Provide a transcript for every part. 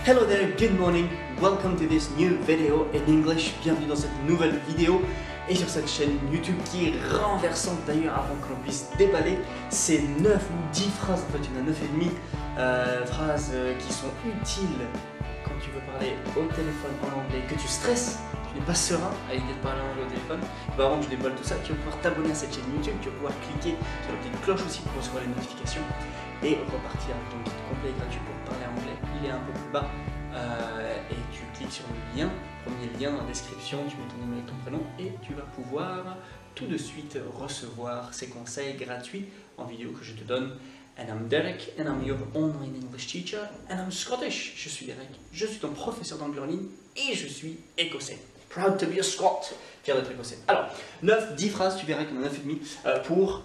Hello there, good morning, welcome to this new video in English. Bienvenue dans cette nouvelle vidéo et sur cette chaîne YouTube qui est renversante d'ailleurs. Avant que l'on puisse déballer ces 9 ou 10 phrases, en fait il y en a 9 et demi, phrases qui sont utiles quand tu veux parler au téléphone en anglais, que tu stresses, tu n'es pas serein à l'idée de parler en anglais au téléphone. Bah, avant que je déballe tout ça, tu vas pouvoir t'abonner à cette chaîne YouTube, tu vas pouvoir cliquer sur la petite cloche aussi pour recevoir les notifications et repartir avec ton guide complet et gratuit pour parler anglais. Il est un peu plus bas et tu cliques sur le lien, premier lien dans la description, tu mets ton nom et ton prénom et tu vas pouvoir tout de suite recevoir ces conseils gratuits en vidéo que je te donne. And I'm Derek, and I'm your online English teacher, and I'm Scottish. Je suis Derek, je suis ton professeur d'anglais en ligne et je suis écossais. Proud to be a Scot, fier d'être écossais. Alors, 10 phrases, tu verras qu'il y en a 9,5 pour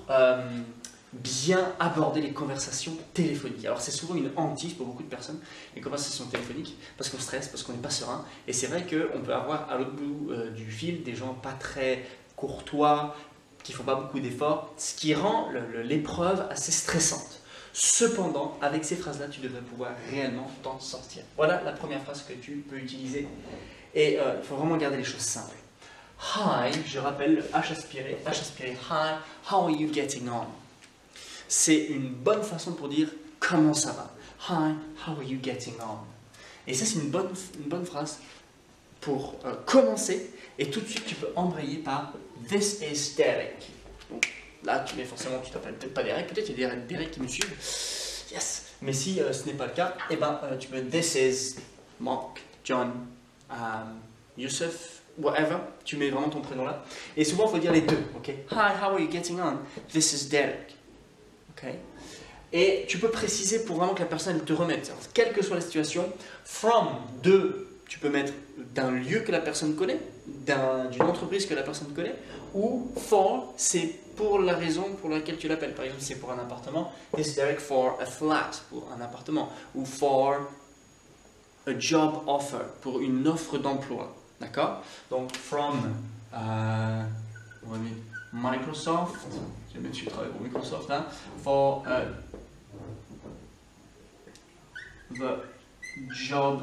bien aborder les conversations téléphoniques. Alors c'est souvent une hantise pour beaucoup de personnes, les conversations téléphoniques, parce qu'on stresse, parce qu'on n'est pas serein. Et c'est vrai qu'on peut avoir à l'autre bout du fil des gens pas très courtois, qui font pas beaucoup d'efforts, ce qui rend l'épreuve assez stressante. Cependant, avec ces phrases-là, tu devrais pouvoir réellement t'en sortir. Voilà la première phrase que tu peux utiliser. Et il faut vraiment garder les choses simples. Hi, je rappelle le H aspiré, hi, how are you getting on? C'est une bonne façon pour dire comment ça va. Hi, how are you getting on? Et ça, c'est une bonne phrase pour commencer. Et tout de suite, tu peux embrayer par This is Derek. Donc, là, tu mets forcément, tu t'appelles peut-être pas Derek, peut-être il y a des Derek qui me suivent. Yes. Mais si ce n'est pas le cas, eh ben, tu peux This is Mark, John, Youssef, whatever. Tu mets vraiment ton prénom là. Et souvent, il faut dire les deux. Ok. Hi, how are you getting on? This is Derek. Okay. Et tu peux préciser pour vraiment que la personne te remette, quelle que soit la situation. From, tu peux mettre d'un lieu que la personne connaît, d'une entreprise que la personne connaît, ou for, c'est pour la raison pour laquelle tu l'appelles. Par exemple, c'est pour un appartement, this is Derek for a flat, pour un appartement, ou for a job offer, pour une offre d'emploi. D'accord? Donc, from, on va mettre Microsoft, je vais mettre je travaille pour Microsoft là, for the job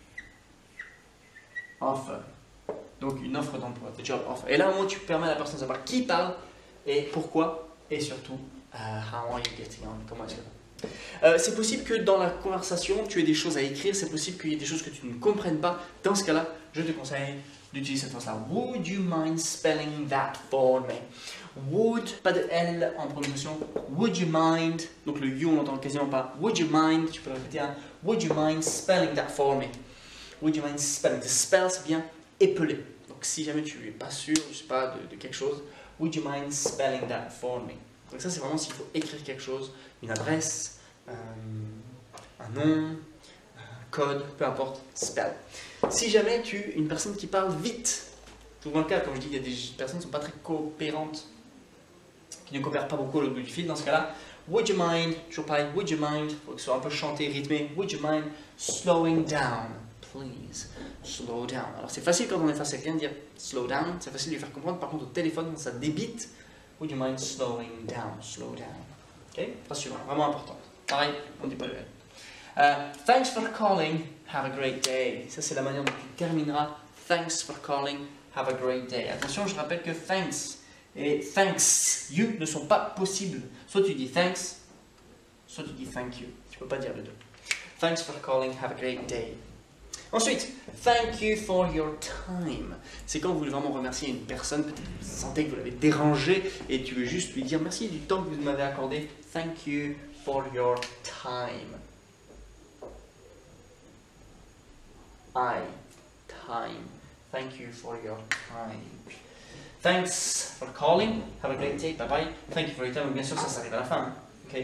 offer. Donc une offre d'emploi, the job offer. Et là au moins tu permets à la personne de savoir qui parle et pourquoi et surtout how are you getting on, comment est-ce que c'est possible que dans la conversation tu aies des choses à écrire, c'est possible qu'il y ait des choses que tu ne comprennes pas. Dans ce cas-là, je te conseille d'utiliser cette phrase-là. Would you mind spelling that for me? Would, pas de L en prononciation. Would you mind, donc le you on n'entend quasiment pas. Would you mind, tu peux répéter un would you mind spelling that for me? Would you mind spelling? The spell, c'est bien épeler. Donc si jamais tu n'es pas sûr, je sais pas, de quelque chose, would you mind spelling that for me? Donc ça c'est vraiment s'il faut écrire quelque chose, une adresse, un nom, un code, peu importe, spell. Si jamais une personne qui parle vite, souvent le cas, comme je dis, il y a des personnes qui ne sont pas très coopérantes, qui ne coopèrent pas beaucoup au bout du fil, dans ce cas-là, would you mind, toujours pareil, would you mind, il faut que ce soit un peu chanté, rythmé, would you mind slowing down, please, slow down. Alors c'est facile quand on est face à quelqu'un de dire slow down, c'est facile de lui faire comprendre, par contre au téléphone, quand ça débite, would you mind slowing down, slow down. Ok, rassurant, vraiment important. Pareil, on ne dit pas le L. Thanks for calling, have a great day. Ça c'est la manière dont tu termineras. Thanks for calling, have a great day. Attention, je rappelle que thanks et thanks you ne sont pas possibles. Soit tu dis thanks, soit tu dis thank you. Tu ne peux pas dire les deux. Thanks for calling, have a great day. Ensuite, thank you for your time. C'est quand vous voulez vraiment remercier une personne, peut-être que vous sentez que vous l'avez dérangé et tu veux juste lui dire merci du temps que vous m'avez accordé. Thank you for your time. Time. Thank you for your time. Thanks for calling. Have a great day. Bye bye. Thank you for your time. Bien sûr, ça s'arrive à la fin. Ok.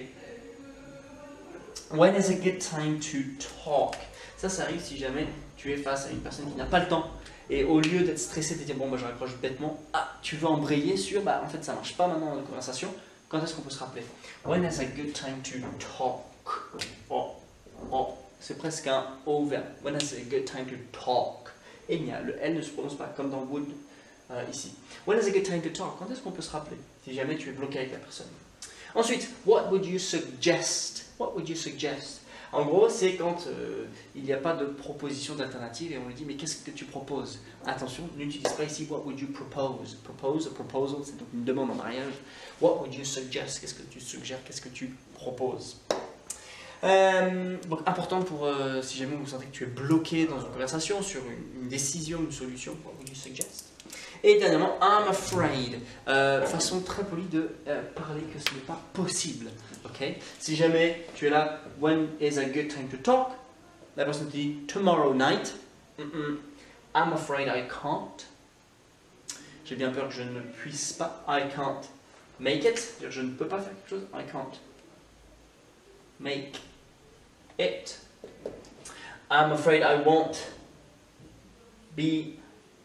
When is a good time to talk? Ça arrive si jamais tu es face à une personne qui n'a pas le temps et au lieu d'être stressé, de te dire bon, bah, je raccroche bêtement, tu veux embrayer sur bah en fait ça marche pas maintenant dans la conversation. Quand est-ce qu'on peut se rappeler? When is a good time to talk? C'est presque un O verbe. When is a good time to talk? Et bien, le L ne se prononce pas comme dans would ici. When is a good time to talk? Quand est-ce qu'on peut se rappeler si jamais tu es bloqué avec la personne? Ensuite, what would you suggest? What would you suggest? En gros, c'est quand il n'y a pas de proposition d'alternative et on lui dit mais qu'est-ce que tu proposes? Attention, n'utilise pas ici what would you propose. Propose, a proposal, c'est donc une demande en mariage. What would you suggest? Qu'est-ce que tu suggères? Qu'est-ce que tu proposes? Donc important pour si jamais vous sentez que tu es bloqué dans une conversation sur une décision, une solution, what would you suggest? Et dernièrement, I'm afraid, façon très polie de parler que ce n'est pas possible. Okay? Si jamais tu es là, when is a good time to talk? La personne te dit tomorrow night. I'm afraid I can't. J'ai bien peur que je ne puisse pas. I can't make it. C'est-à-dire je ne peux pas faire quelque chose. I can't make it. I'm afraid I won't be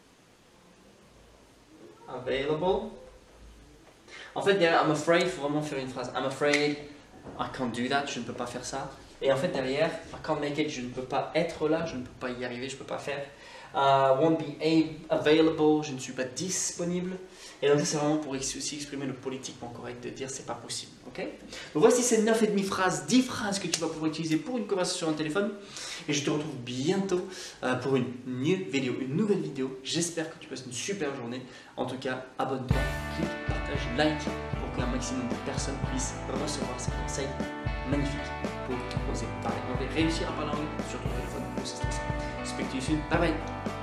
available. En fait, derrière I'm afraid, il faut vraiment faire une phrase. I'm afraid I can't do that, je ne peux pas faire ça. Et en fait, derrière, I can't make it, je ne peux pas être là, je ne peux pas y arriver, je ne peux pas faire. Won't be available, je ne suis pas disponible. Et donc ça c'est vraiment pour aussi exprimer le politiquement correct de dire c'est pas possible. Okay? Donc voici ces 9,5 phrases, 10 phrases que tu vas pouvoir utiliser pour une conversation sur un téléphone. Et je te retrouve bientôt pour une nouvelle vidéo. J'espère que tu passes une super journée. En tout cas, abonne-toi, clique, partage, like pour qu'un maximum de personnes puissent recevoir ces conseils magnifiques pour oser parler anglais, réussir à parler anglais sur ton téléphone. Speak to you soon. Bye bye.